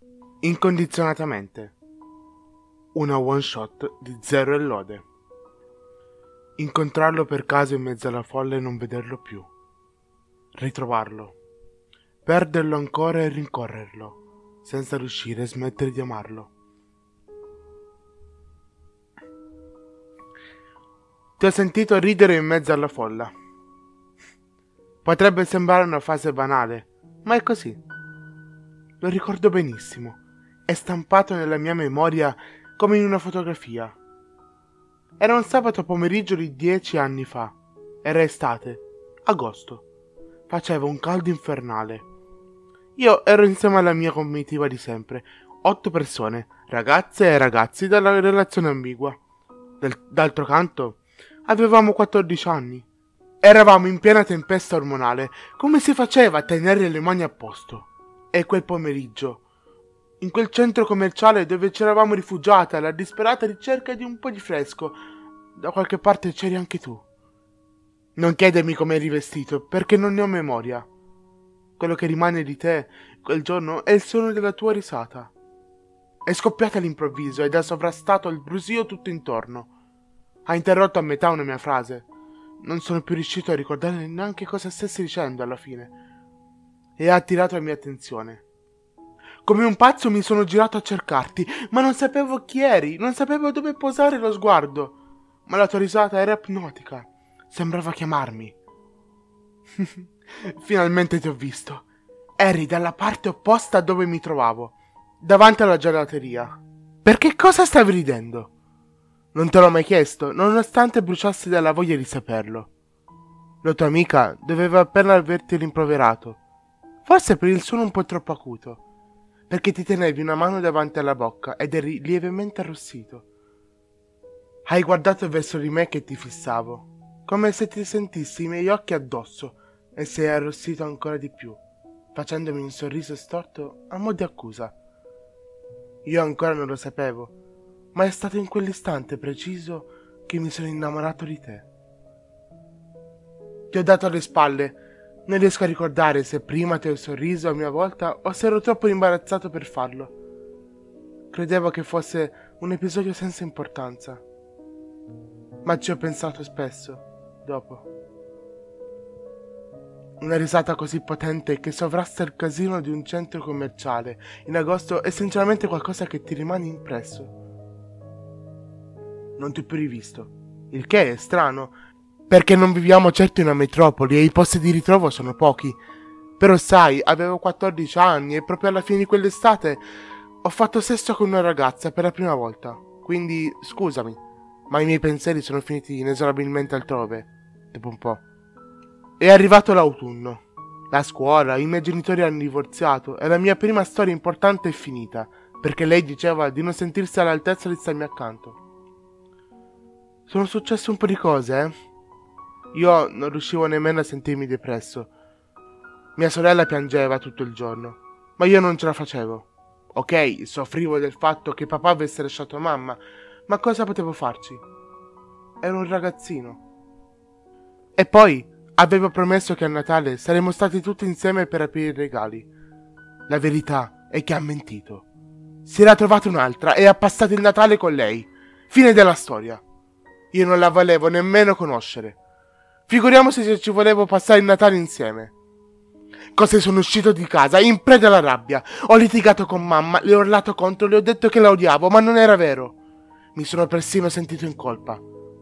Incondizionatamente. Una one shot di Zero e lode. Incontrarlo per caso in mezzo alla folla e non vederlo più. Ritrovarlo. Perderlo ancora e rincorrerlo, senza riuscire a smettere di amarlo. Ti ho sentito ridere in mezzo alla folla. Potrebbe sembrare una frase banale, ma è così. Lo ricordo benissimo. È stampato nella mia memoria come in una fotografia. Era un sabato pomeriggio di 10 anni fa. Era estate, agosto. Faceva un caldo infernale. Io ero insieme alla mia comitiva di sempre, 8 persone, ragazze e ragazzi dalla relazione ambigua. D'altro canto, avevamo 14 anni. Eravamo in piena tempesta ormonale. Come si faceva a tenere le mani a posto? E quel pomeriggio, in quel centro commerciale dove ci eravamo rifugiati alla disperata ricerca di un po' di fresco, da qualche parte c'eri anche tu. Non chiedermi come eri vestito, perché non ne ho memoria. Quello che rimane di te quel giorno è il suono della tua risata. È scoppiata all'improvviso ed ha sovrastato il brusio tutto intorno. Ha interrotto a metà una mia frase. Non sono più riuscito a ricordare neanche cosa stessi dicendo alla fine. E ha attirato la mia attenzione. Come un pazzo mi sono girato a cercarti, ma non sapevo chi eri, non sapevo dove posare lo sguardo. Ma la tua risata era ipnotica. Sembrava chiamarmi. Finalmente ti ho visto. Eri dalla parte opposta a dove mi trovavo, davanti alla gelateria. Perché cosa stavi ridendo? Non te l'ho mai chiesto, nonostante bruciassi dalla voglia di saperlo. La tua amica doveva appena averti rimproverato. Forse per il suono un po' troppo acuto, perché ti tenevi una mano davanti alla bocca ed eri lievemente arrossito. Hai guardato verso di me che ti fissavo, come se ti sentissi i miei occhi addosso, e sei arrossito ancora di più, facendomi un sorriso storto a mo' di accusa. Io ancora non lo sapevo, ma è stato in quell'istante preciso che mi sono innamorato di te. Ti ho dato le spalle. Non riesco a ricordare se prima ti ho sorriso a mia volta o se ero troppo imbarazzato per farlo. Credevo che fosse un episodio senza importanza, ma ci ho pensato spesso, dopo. Una risata così potente che sovrasta il casino di un centro commerciale in agosto è sinceramente qualcosa che ti rimane impresso. Non ti ho più rivisto, il che è strano, perché non viviamo certo in una metropoli e i posti di ritrovo sono pochi. Però sai, avevo 14 anni e proprio alla fine di quell'estate ho fatto sesso con una ragazza per la prima volta. Quindi, scusami, ma i miei pensieri sono finiti inesorabilmente altrove, dopo un po'. È arrivato l'autunno. La scuola, i miei genitori hanno divorziato e la mia prima storia importante è finita, perché lei diceva di non sentirsi all'altezza di starmi accanto. Sono successe un po' di cose, Io non riuscivo nemmeno a sentirmi depresso. Mia sorella piangeva tutto il giorno, ma io non ce la facevo. Ok, soffrivo del fatto che papà avesse lasciato mamma, ma cosa potevo farci? Ero un ragazzino. E poi avevo promesso che a Natale saremmo stati tutti insieme per aprire i regali. La verità è che ha mentito. Si era trovata un'altra e ha passato il Natale con lei. Fine della storia. Io non la volevo nemmeno conoscere. Figuriamoci se ci volevo passare il Natale insieme. Così sono uscito di casa, in preda alla rabbia. Ho litigato con mamma, le ho urlato contro, le ho detto che la odiavo, ma non era vero. Mi sono persino sentito in colpa.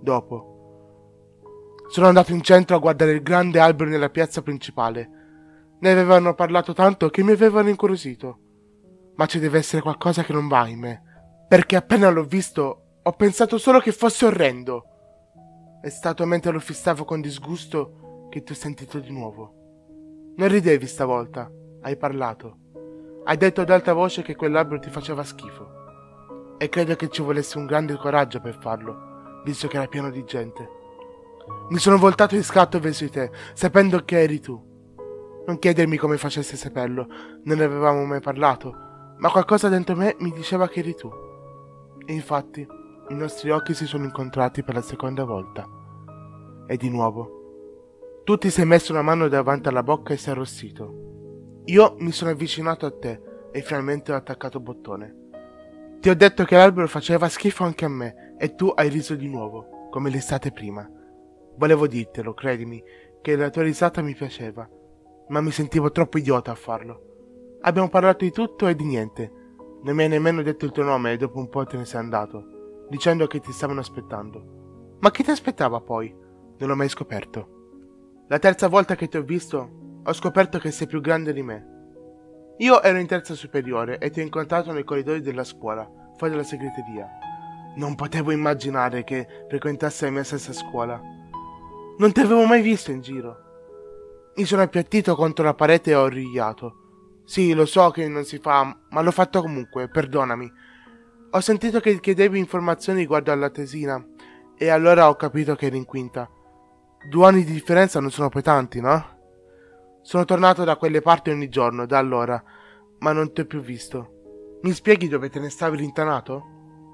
Dopo sono andato in centro a guardare il grande albero nella piazza principale. Ne avevano parlato tanto che mi avevano incuriosito. Ma ci deve essere qualcosa che non va in me, perché appena l'ho visto ho pensato solo che fosse orrendo. È stato mentre lo fissavo con disgusto che ti ho sentito di nuovo. Non ridevi stavolta, hai parlato. Hai detto ad alta voce che quell'albero ti faceva schifo. E credo che ci volesse un grande coraggio per farlo, visto che era pieno di gente. Mi sono voltato di scatto verso di te, sapendo che eri tu. Non chiedermi come facessi a saperlo, non ne avevamo mai parlato, ma qualcosa dentro me mi diceva che eri tu. E infatti i nostri occhi si sono incontrati per la seconda volta. E di nuovo tu ti sei messo una mano davanti alla bocca e sei arrossito. Io mi sono avvicinato a te e finalmente ho attaccato bottone. Ti ho detto che l'albero faceva schifo anche a me e tu hai riso di nuovo, come l'estate prima. Volevo dirtelo, credimi, che la tua risata mi piaceva, ma mi sentivo troppo idiota a farlo. Abbiamo parlato di tutto e di niente. Non mi hai nemmeno detto il tuo nome e dopo un po' te ne sei andato, dicendo che ti stavano aspettando. Ma chi ti aspettava poi? Non l'ho mai scoperto. La terza volta che ti ho visto, ho scoperto che sei più grande di me. Io ero in terza superiore e ti ho incontrato nei corridoi della scuola, fuori dalla segreteria. Non potevo immaginare che frequentassi la mia stessa scuola. Non ti avevo mai visto in giro. Mi sono appiattito contro la parete e ho rigliato. Sì, lo so che non si fa, ma l'ho fatto comunque, perdonami. Ho sentito che chiedevi informazioni riguardo alla tesina e allora ho capito che eri in quinta. 2 anni di differenza non sono poi tanti, no? Sono tornato da quelle parti ogni giorno, da allora, ma non ti ho più visto. Mi spieghi dove te ne stavi rintanato?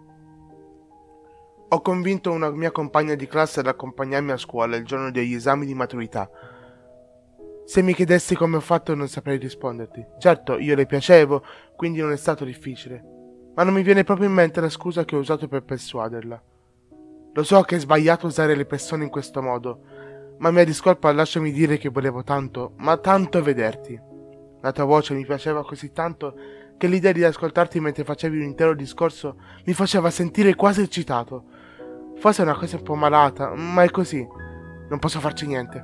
Ho convinto una mia compagna di classe ad accompagnarmi a scuola il giorno degli esami di maturità. Se mi chiedessi come ho fatto non saprei risponderti. Certo, io le piacevo, quindi non è stato difficile. Ma non mi viene proprio in mente la scusa che ho usato per persuaderla. Lo so che è sbagliato usare le persone in questo modo, ma mia discolpa, lasciami dire che volevo tanto, ma tanto vederti. La tua voce mi piaceva così tanto che l'idea di ascoltarti mentre facevi un intero discorso mi faceva sentire quasi eccitato. Forse è una cosa un po' malata, ma è così. Non posso farci niente.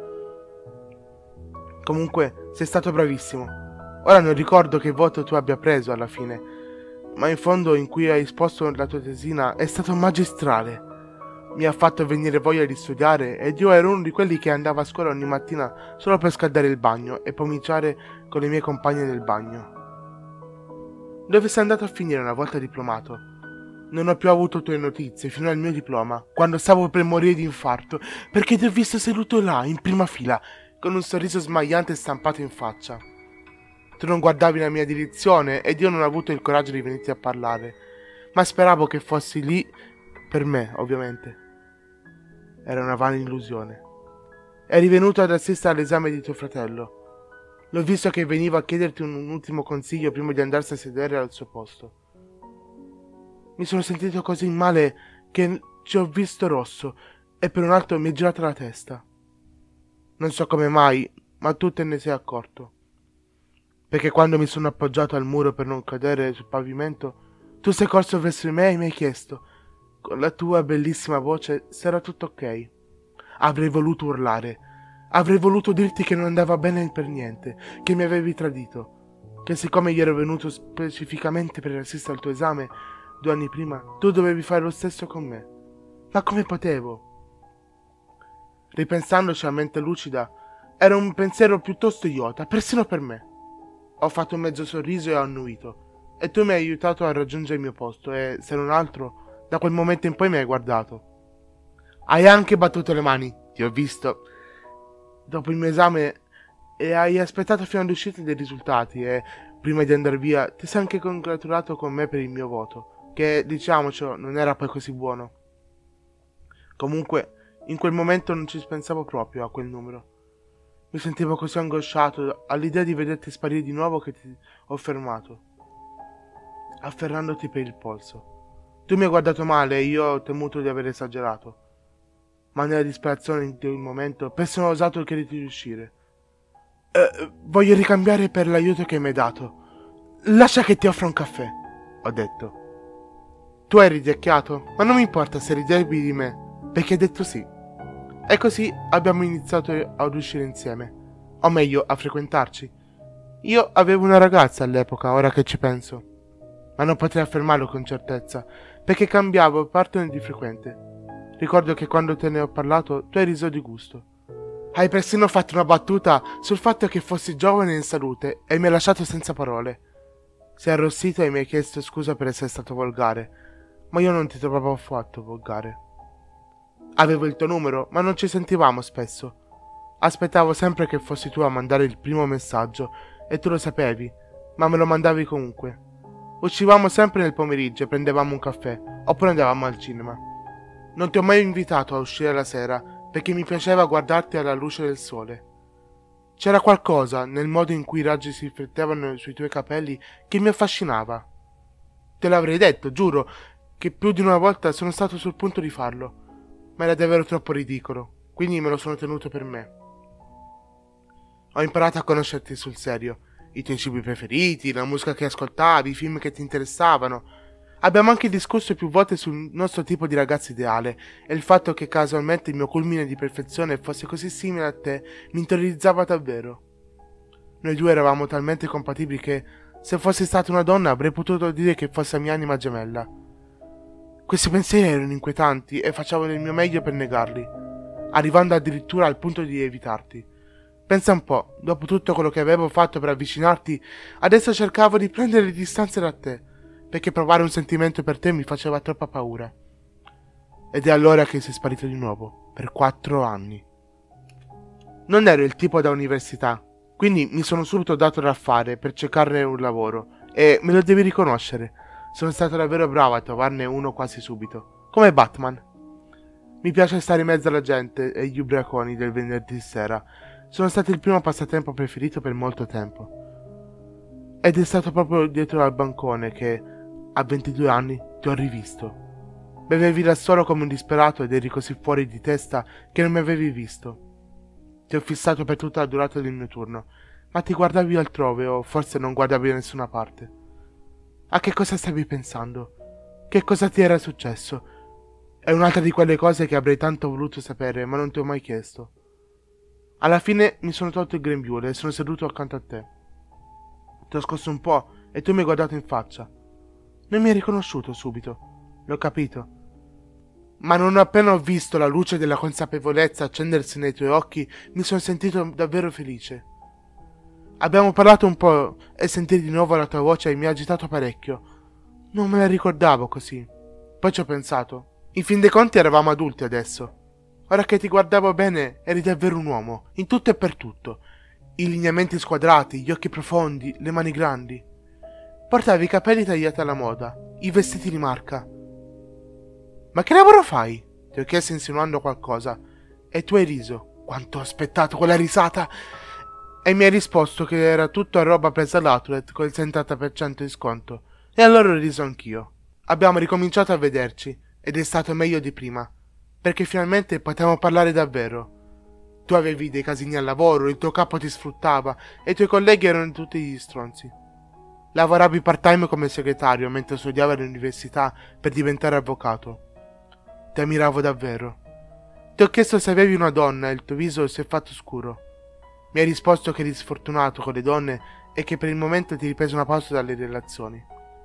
Comunque, sei stato bravissimo. Ora non ricordo che voto tu abbia preso alla fine, ma in fondo in cui hai esposto la tua tesina è stato magistrale. Mi ha fatto venire voglia di studiare ed io ero uno di quelli che andava a scuola ogni mattina solo per scaldare il bagno e pomiciare con le mie compagne del bagno. Dove sei andato a finire una volta diplomato? Non ho più avuto tue notizie fino al mio diploma, quando stavo per morire di infarto, perché ti ho visto seduto là, in prima fila, con un sorriso smagliante stampato in faccia. Tu non guardavi la mia direzione ed io non ho avuto il coraggio di venirti a parlare, ma speravo che fossi lì per me, ovviamente. Era una vana illusione. Eri venuto ad assistere all'esame di tuo fratello. L'ho visto che veniva a chiederti un ultimo consiglio prima di andarsi a sedere al suo posto. Mi sono sentito così male che ci ho visto rosso e per un attimo mi è girata la testa. Non so come mai, ma tu te ne sei accorto. Perché quando mi sono appoggiato al muro per non cadere sul pavimento, tu sei corso verso me e mi hai chiesto, con la tua bellissima voce, se era tutto ok. Avrei voluto urlare. Avrei voluto dirti che non andava bene per niente, che mi avevi tradito, che siccome io ero venuto specificamente per assistere al tuo esame 2 anni prima, tu dovevi fare lo stesso con me. Ma come potevo? Ripensandoci a mente lucida, era un pensiero piuttosto idiota, persino per me. Ho fatto un mezzo sorriso e ho annuito, e tu mi hai aiutato a raggiungere il mio posto e, se non altro, da quel momento in poi mi hai guardato. Hai anche battuto le mani, ti ho visto, dopo il mio esame, e hai aspettato fino all'uscita dei risultati e, prima di andare via, ti sei anche congratulato con me per il mio voto, che, diciamocelo, non era poi così buono. Comunque, in quel momento non ci pensavo proprio a quel numero. Mi sentivo così angosciato all'idea di vederti sparire di nuovo che ti ho fermato, afferrandoti per il polso. Tu mi hai guardato male e io ho temuto di aver esagerato, ma nella disperazione di quel momento persino ho osato chiederti di uscire. Voglio ricambiare per l'aiuto che mi hai dato. Lascia che ti offra un caffè, ho detto. Tu hai ridecchiato, ma non mi importa se ridevi di me, perché hai detto sì. E così abbiamo iniziato ad uscire insieme, o meglio, a frequentarci. Io avevo una ragazza all'epoca, ora che ci penso, ma non potrei affermarlo con certezza, perché cambiavo partner di frequente. Ricordo che quando te ne ho parlato, tu hai riso di gusto. Hai persino fatto una battuta sul fatto che fossi giovane e in salute e mi hai lasciato senza parole. Sei arrossito e mi hai chiesto scusa per essere stato volgare, ma io non ti trovavo affatto volgare. Avevo il tuo numero, ma non ci sentivamo spesso. Aspettavo sempre che fossi tu a mandare il primo messaggio, e tu lo sapevi, ma me lo mandavi comunque. Uscivamo sempre nel pomeriggio e prendevamo un caffè, oppure andavamo al cinema. Non ti ho mai invitato a uscire la sera, perché mi piaceva guardarti alla luce del sole. C'era qualcosa nel modo in cui i raggi si riflettevano sui tuoi capelli che mi affascinava. Te l'avrei detto, giuro, che più di una volta sono stato sul punto di farlo, ma era davvero troppo ridicolo, quindi me lo sono tenuto per me. Ho imparato a conoscerti sul serio, i tuoi cibi preferiti, la musica che ascoltavi, i film che ti interessavano. Abbiamo anche discusso più volte sul nostro tipo di ragazzo ideale e il fatto che casualmente il mio culmine di perfezione fosse così simile a te mi terrorizzava davvero. Noi due eravamo talmente compatibili che, se fossi stata una donna, avrei potuto dire che fosse la mia anima gemella. Questi pensieri erano inquietanti e facevo del mio meglio per negarli, arrivando addirittura al punto di evitarti. Pensa un po', dopo tutto quello che avevo fatto per avvicinarti, adesso cercavo di prendere le distanze da te, perché provare un sentimento per te mi faceva troppa paura. Ed è allora che sei sparito di nuovo, per 4 anni. Non ero il tipo da università, quindi mi sono subito dato da fare per cercare un lavoro, e me lo devi riconoscere. Sono stato davvero bravo a trovarne uno quasi subito, come Batman. Mi piace stare in mezzo alla gente e gli ubriaconi del venerdì sera. Sono stato il primo passatempo preferito per molto tempo. Ed è stato proprio dietro al bancone che, a 22 anni, ti ho rivisto. Bevevi da solo come un disperato ed eri così fuori di testa che non mi avevi visto. Ti ho fissato per tutta la durata del mio turno, ma ti guardavi altrove o forse non guardavi da nessuna parte. A che cosa stavi pensando? Che cosa ti era successo? È un'altra di quelle cose che avrei tanto voluto sapere, ma non ti ho mai chiesto. Alla fine mi sono tolto il grembiule e sono seduto accanto a te. Ti ho scosso un po' e tu mi hai guardato in faccia. Non mi hai riconosciuto subito, l'ho capito. Ma non appena ho visto la luce della consapevolezza accendersi nei tuoi occhi, mi sono sentito davvero felice. Abbiamo parlato un po' e sentire di nuovo la tua voce mi ha agitato parecchio. Non me la ricordavo così. Poi ci ho pensato. In fin dei conti eravamo adulti adesso. Ora che ti guardavo bene, eri davvero un uomo, in tutto e per tutto. I lineamenti squadrati, gli occhi profondi, le mani grandi. Portavi i capelli tagliati alla moda, i vestiti di marca. Ma che lavoro fai? Ti ho chiesto insinuando qualcosa, e tu hai riso. Quanto ho aspettato quella risata! E mi hai risposto che era tutto a roba presa all'outlet col 70% di sconto. E allora ho riso anch'io. Abbiamo ricominciato a vederci, ed è stato meglio di prima, perché finalmente potevamo parlare davvero. Tu avevi dei casini al lavoro, il tuo capo ti sfruttava, e i tuoi colleghi erano tutti gli stronzi. Lavoravi part-time come segretario mentre studiavo all'università per diventare avvocato. Ti ammiravo davvero. Ti ho chiesto se avevi una donna e il tuo viso si è fatto scuro. Mi hai risposto che eri sfortunato con le donne e che per il momento ti hai ripreso una pausa dalle relazioni.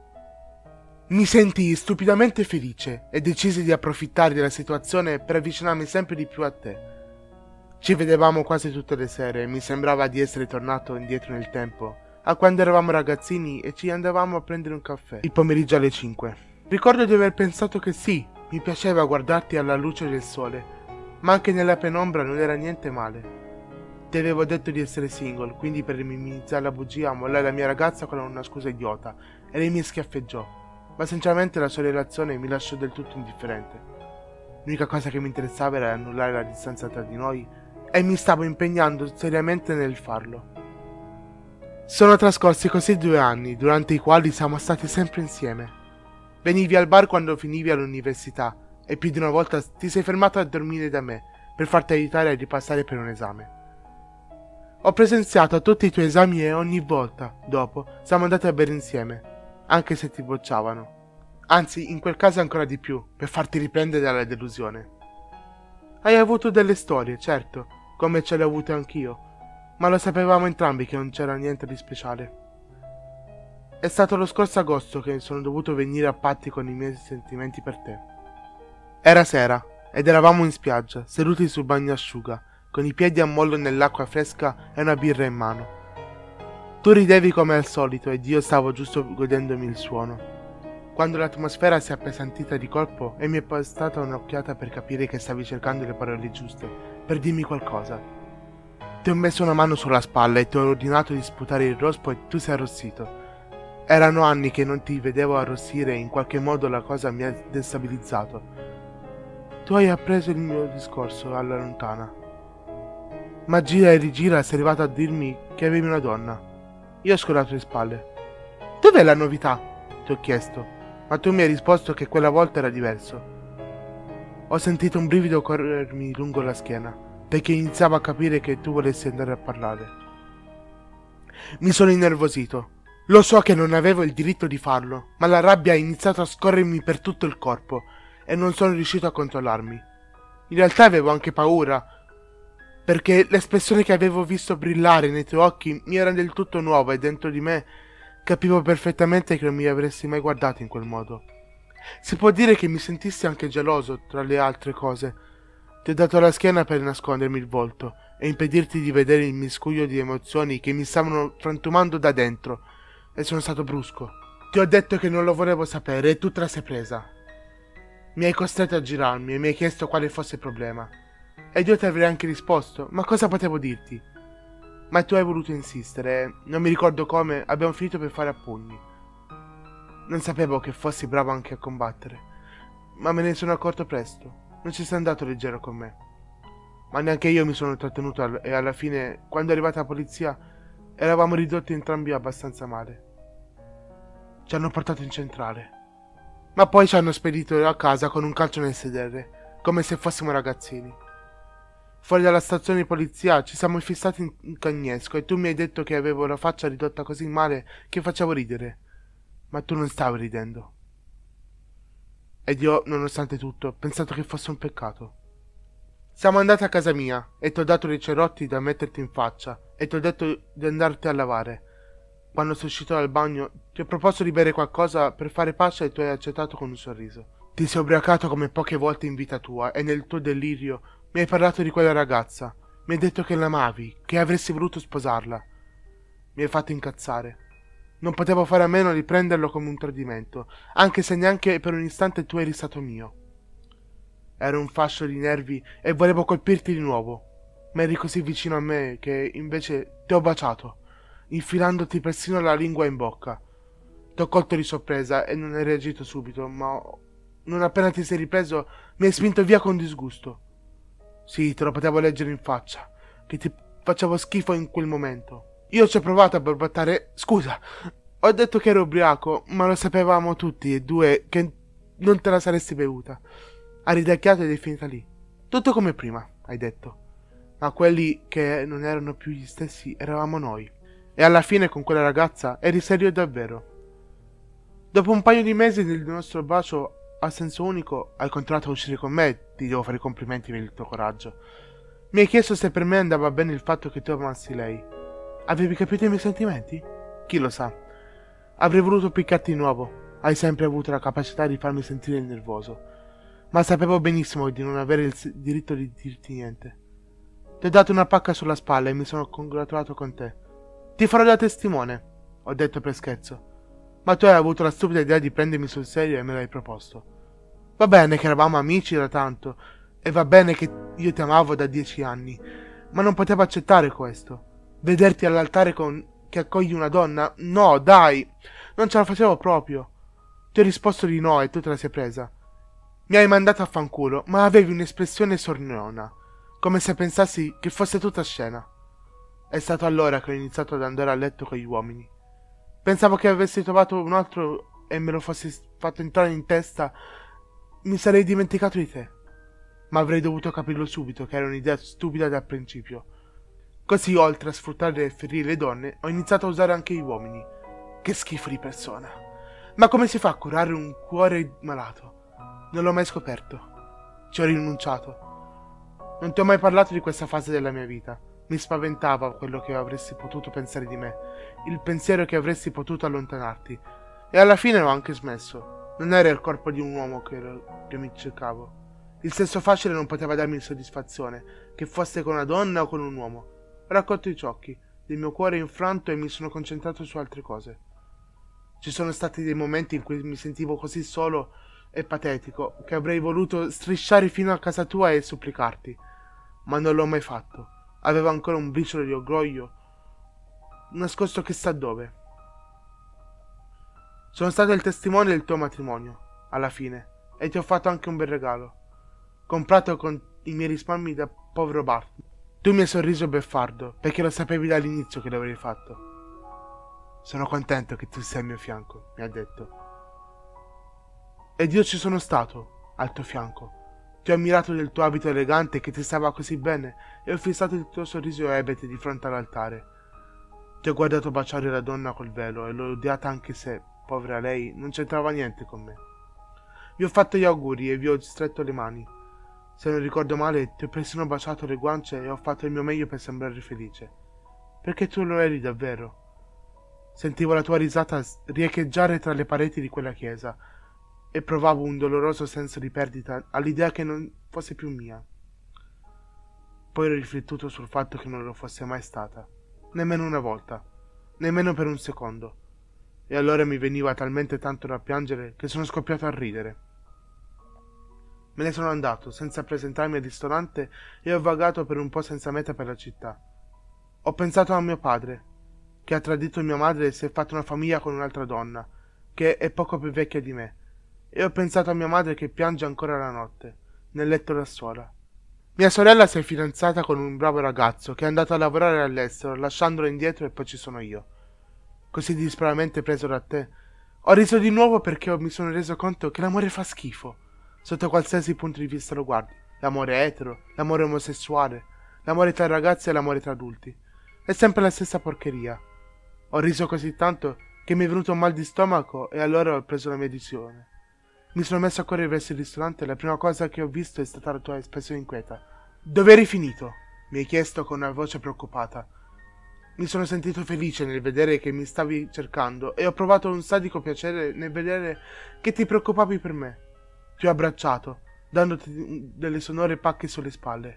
Mi sentii stupidamente felice e decisi di approfittare della situazione per avvicinarmi sempre di più a te. Ci vedevamo quasi tutte le sere e mi sembrava di essere tornato indietro nel tempo, a quando eravamo ragazzini e ci andavamo a prendere un caffè, il pomeriggio alle 5. Ricordo di aver pensato che sì, mi piaceva guardarti alla luce del sole, ma anche nella penombra non era niente male. Ti avevo detto di essere single, quindi per minimizzare la bugia mollai la mia ragazza con una scusa idiota e lei mi schiaffeggiò, ma sinceramente la sua relazione mi lasciò del tutto indifferente. L'unica cosa che mi interessava era annullare la distanza tra di noi e mi stavo impegnando seriamente nel farlo. Sono trascorsi così 2 anni, durante i quali siamo stati sempre insieme. Venivi al bar quando finivi all'università e più di una volta ti sei fermato a dormire da me per farti aiutare a ripassare per un esame. Ho presenziato a tutti i tuoi esami e ogni volta, dopo, siamo andati a bere insieme, anche se ti bocciavano. Anzi, in quel caso ancora di più, per farti riprendere dalla delusione. Hai avuto delle storie, certo, come ce le ho avute anch'io, ma lo sapevamo entrambi che non c'era niente di speciale. È stato lo scorso agosto che sono dovuto venire a patti con i miei sentimenti per te. Era sera, ed eravamo in spiaggia, seduti sul bagnasciuga, con i piedi a mollo nell'acqua fresca e una birra in mano. Tu ridevi come al solito ed io stavo giusto godendomi il suono, quando l'atmosfera si è appesantita di colpo e mi è bastata un'occhiata per capire che stavi cercando le parole giuste, per dirmi qualcosa. Ti ho messo una mano sulla spalla e ti ho ordinato di sputare il rospo e tu sei arrossito. Erano anni che non ti vedevo arrossire e in qualche modo la cosa mi ha destabilizzato. Tu hai appreso il mio discorso alla lontana. Ma gira e rigira sei arrivato a dirmi che avevi una donna. Io ho scrollato le spalle. Dov'è la novità? Ti ho chiesto, ma tu mi hai risposto che quella volta era diverso. Ho sentito un brivido corrermi lungo la schiena, perché iniziavo a capire che tu volessi andare a parlare. Mi sono innervosito. Lo so che non avevo il diritto di farlo, ma la rabbia ha iniziato a scorrermi per tutto il corpo e non sono riuscito a controllarmi. In realtà avevo anche paura, perché l'espressione che avevo visto brillare nei tuoi occhi mi era del tutto nuova e dentro di me capivo perfettamente che non mi avresti mai guardato in quel modo. Si può dire che mi sentissi anche geloso, tra le altre cose. Ti ho dato la schiena per nascondermi il volto e impedirti di vedere il miscuglio di emozioni che mi stavano frantumando da dentro, e sono stato brusco. Ti ho detto che non lo volevo sapere e tu te la sei presa. Mi hai costretto a girarmi e mi hai chiesto quale fosse il problema. Ed io ti avrei anche risposto, ma cosa potevo dirti? Ma tu hai voluto insistere e, non mi ricordo come, abbiamo finito per fare a pugni. Non sapevo che fossi bravo anche a combattere, ma me ne sono accorto presto. Non ci sei andato leggero con me. Ma neanche io mi sono trattenuto e alla fine, quando è arrivata la polizia, eravamo ridotti entrambi abbastanza male. Ci hanno portato in centrale, ma poi ci hanno spedito a casa con un calcio nel sedere, come se fossimo ragazzini. Fuori dalla stazione di polizia ci siamo fissati in cagnesco e tu mi hai detto che avevo la faccia ridotta così male che facevo ridere. Ma tu non stavi ridendo. Ed io, nonostante tutto, ho pensato che fosse un peccato. Siamo andati a casa mia e ti ho dato dei cerotti da metterti in faccia e ti ho detto di andarti a lavare. Quando sono uscito dal bagno ti ho proposto di bere qualcosa per fare pace e tu hai accettato con un sorriso. Ti sei ubriacato come poche volte in vita tua e nel tuo delirio mi hai parlato di quella ragazza. Mi hai detto che l'amavi, che avresti voluto sposarla. Mi hai fatto incazzare. Non potevo fare a meno di prenderlo come un tradimento, anche se neanche per un istante tu eri stato mio. Ero un fascio di nervi e volevo colpirti di nuovo, ma eri così vicino a me che invece ti ho baciato, infilandoti persino la lingua in bocca. Ti ho colto di sorpresa e non hai reagito subito, ma non appena ti sei ripreso mi hai spinto via con disgusto. Sì, te lo potevo leggere in faccia, che ti facevo schifo in quel momento. Io ci ho provato a borbottare. Scusa, ho detto che ero ubriaco, ma lo sapevamo tutti e due che non te la saresti bevuta. Ha ridacchiato ed è finita lì. Tutto come prima, hai detto. Ma quelli che non erano più gli stessi eravamo noi. E alla fine con quella ragazza eri serio davvero. Dopo un paio di mesi del nostro bacio a senso unico hai continuato a uscire con me, ti devo fare i complimenti per il tuo coraggio. Mi hai chiesto se per me andava bene il fatto che tu amassi lei. Avevi capito i miei sentimenti? Chi lo sa. Avrei voluto piccarti di nuovo. Hai sempre avuto la capacità di farmi sentire nervoso. Ma sapevo benissimo di non avere il diritto di dirti niente. Ti ho dato una pacca sulla spalla e mi sono congratulato con te. Ti farò da testimone, ho detto per scherzo. Ma tu hai avuto la stupida idea di prendermi sul serio e me l'hai proposto. Va bene che eravamo amici da tanto, e va bene che io ti amavo da 10 anni, ma non potevo accettare questo. Vederti all'altare con che accogli una donna? No, dai, non ce la facevo proprio. Ti ho risposto di no e tu te la sei presa. Mi hai mandato a fanculo, ma avevi un'espressione sorniona, come se pensassi che fosse tutta scena. È stato allora che ho iniziato ad andare a letto con gli uomini. Pensavo che avessi trovato un altro e me lo fossi fatto entrare in testa, mi sarei dimenticato di te. Ma avrei dovuto capirlo subito che era un'idea stupida dal principio. Così, oltre a sfruttare e ferire le donne, ho iniziato a usare anche gli uomini. Che schifo di persona. Ma come si fa a curare un cuore malato? Non l'ho mai scoperto. Ci ho rinunciato. Non ti ho mai parlato di questa fase della mia vita. Mi spaventava quello che avresti potuto pensare di me, il pensiero che avresti potuto allontanarti. E alla fine ho anche smesso. Non era il corpo di un uomo che mi cercavo. Il sesso facile non poteva darmi soddisfazione, che fosse con una donna o con un uomo. Ho raccolto i ciocchi del mio cuore infranto e mi sono concentrato su altre cose. Ci sono stati dei momenti in cui mi sentivo così solo e patetico che avrei voluto strisciare fino a casa tua e supplicarti, ma non l'ho mai fatto. Avevo ancora un briciolo di orgoglio, nascosto chissà dove. Sono stato il testimone del tuo matrimonio, alla fine, e ti ho fatto anche un bel regalo, comprato con i miei risparmi da povero Bart. Tu mi hai sorriso beffardo, perché lo sapevi dall'inizio che l'avrei fatto. Sono contento che tu sia al mio fianco, mi ha detto. Ed io ci sono stato, al tuo fianco. Ti ho ammirato del tuo abito elegante che ti stava così bene e ho fissato il tuo sorriso ebete di fronte all'altare. Ti ho guardato baciare la donna col velo e l'ho odiata anche se, povera lei, non c'entrava niente con me. Vi ho fatto gli auguri e vi ho stretto le mani. Se non ricordo male, ti ho persino baciato le guance e ho fatto il mio meglio per sembrare felice. Perché tu lo eri davvero. Sentivo la tua risata riecheggiare tra le pareti di quella chiesa e provavo un doloroso senso di perdita all'idea che non fosse più mia. Poi ho riflettuto sul fatto che non lo fosse mai stata, nemmeno una volta, nemmeno per un secondo, e allora mi veniva talmente tanto da piangere che sono scoppiato a ridere. Me ne sono andato senza presentarmi al ristorante e ho vagato per un po' senza meta per la città. Ho pensato a mio padre, che ha tradito mia madre e si è fatto una famiglia con un'altra donna, che è poco più vecchia di me, e ho pensato a mia madre che piange ancora la notte, nel letto da sola. Mia sorella si è fidanzata con un bravo ragazzo che è andato a lavorare all'estero, lasciandola indietro, e poi ci sono io. Così disperatamente preso da te. Ho riso di nuovo perché mi sono reso conto che l'amore fa schifo, sotto qualsiasi punto di vista lo guardi. L'amore etero, l'amore omosessuale, l'amore tra ragazzi e l'amore tra adulti. È sempre la stessa porcheria. Ho riso così tanto che mi è venuto un mal di stomaco e allora ho preso la mia decisione. Mi sono messo a correre verso il ristorante e la prima cosa che ho visto è stata la tua espressione inquieta. Dove eri finito? Mi hai chiesto con una voce preoccupata. Mi sono sentito felice nel vedere che mi stavi cercando e ho provato un sadico piacere nel vedere che ti preoccupavi per me. Ti ho abbracciato, dandoti delle sonore pacche sulle spalle.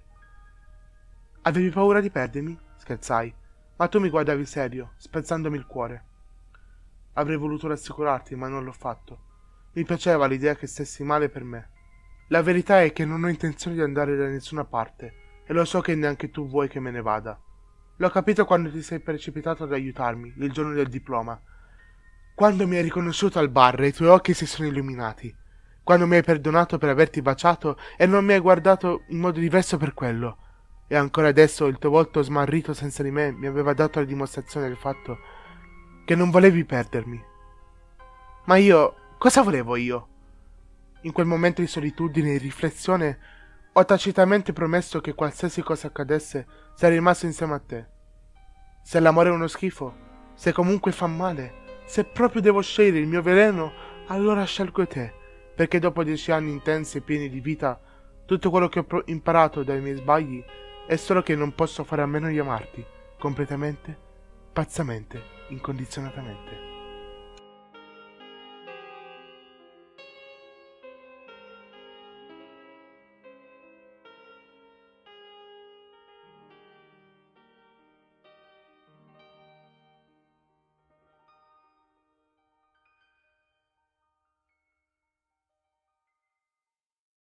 Avevi paura di perdermi? Scherzai, ma tu mi guardavi serio, spezzandomi il cuore. Avrei voluto rassicurarti, ma non l'ho fatto. Mi piaceva l'idea che stessi male per me. La verità è che non ho intenzione di andare da nessuna parte e lo so che neanche tu vuoi che me ne vada. L'ho capito quando ti sei precipitato ad aiutarmi, il giorno del diploma. Quando mi hai riconosciuto al bar e i tuoi occhi si sono illuminati. Quando mi hai perdonato per averti baciato e non mi hai guardato in modo diverso per quello. E ancora adesso il tuo volto smarrito senza di me mi aveva dato la dimostrazione del fatto che non volevi perdermi. Ma io... cosa volevo io? In quel momento di solitudine e riflessione ho tacitamente promesso che qualsiasi cosa accadesse sarei rimasto insieme a te. Se l'amore è uno schifo, se comunque fa male, se proprio devo scegliere il mio veleno, allora scelgo te, perché dopo 10 anni intensi e pieni di vita, tutto quello che ho imparato dai miei sbagli è solo che non posso fare a meno di amarti, completamente, pazzamente, incondizionatamente.